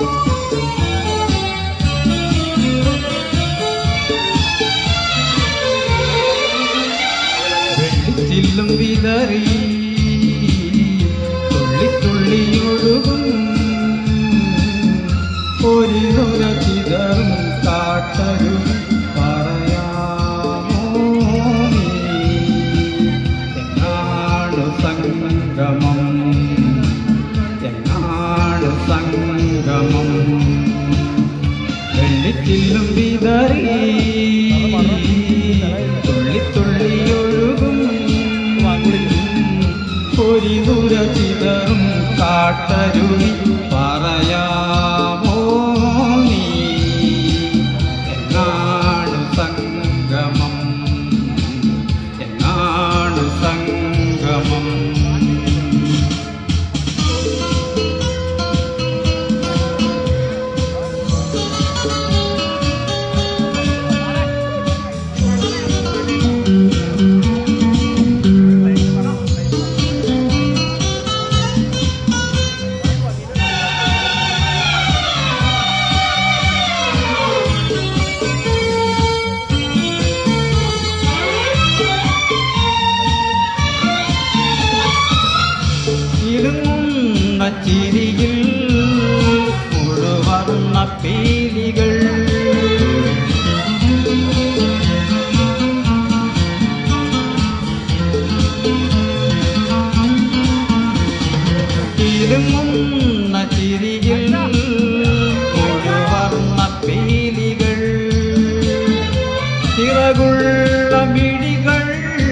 വെള്ളിച്ചില്ലും വിതറി തുള്ളി തുള്ളി ഒഴുകും ഒരു നുര ചിതറും കാട്ടരുവി പറയാമോ നീ എങ്ങാണ് സംഗമം എങ്ങാണ് സംഗമം വെള്ളിച്ചില്ലും വിതറി തുള്ളി തുള്ളി ഒഴുകും ഒരു നുര ചിതറും കാട്ടരുവി പറയാമോ നീ എങ്ങാണ് സംഗമം എങ്ങാണ് സംഗമം ചിരിയിൽ മുഴുവർണ്ണ പീലികൾ ഇരുങ്ങുന്ന ചിരിയിൽ മുഴുവർണ്ണ പീലികൾ ചിറകുള്ള മിഴികൾ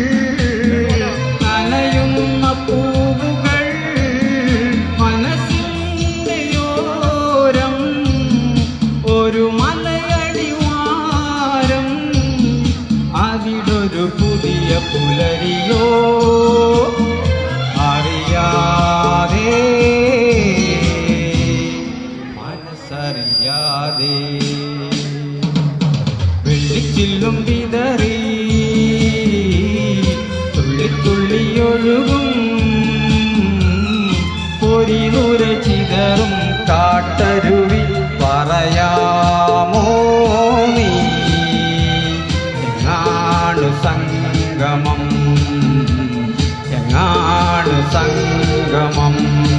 നനയുന്ന പൂവുകൾ ഒരു മലയടിവാരം അതിലൊരു പുതിയ പുലരിയോ അറിയാതെ മനസ്സറിയാതെ വെള്ളിച്ചില്ലും വിതറി തുള്ളി തുള്ളി ഒഴുകും ഒരു നുര ചിതറും കാട്ടരുവി പറയാമോ നീ എങ്ങാണ് സംഗമം എങ്ങാണ് സംഗമം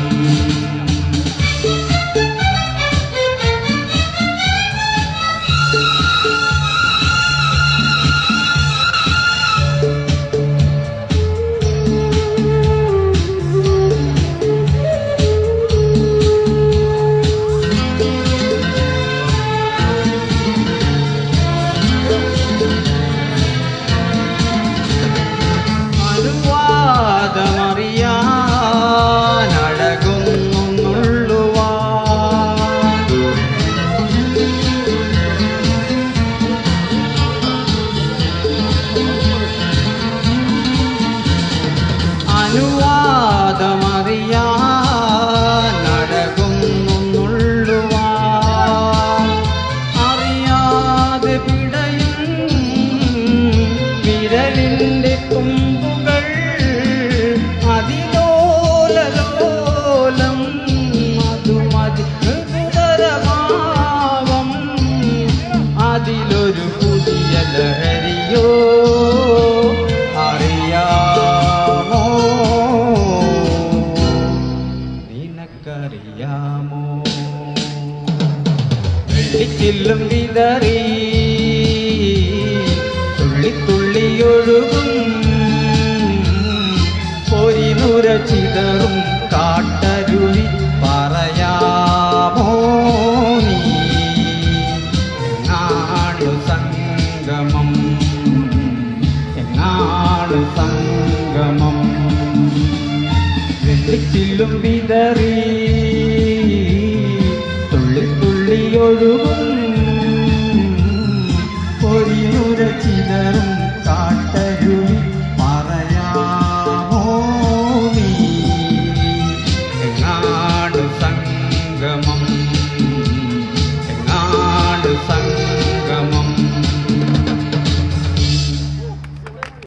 വിരലിന്റെ തുമ്പുകൾ അതിലോലലോലം മധുമതി മൃദുതരഭാവം അതിലൊരു പുതിയ ലഹരിയോ അറിയാമോ നിനക്കറിയാമോ വെള്ളിച്ചില്ലും വിതറി തുള്ളി തുള്ളി ഒഴുകും ഒരു നുര ചിതറും കാട്ടരുവി പറയാമോ നീ എങ്ങാണ് സംഗമം എങ്ങാണ് സംഗമം വെള്ളിച്ചില്ലും വിതറി തുള്ളി തുള്ളി ഒഴുകും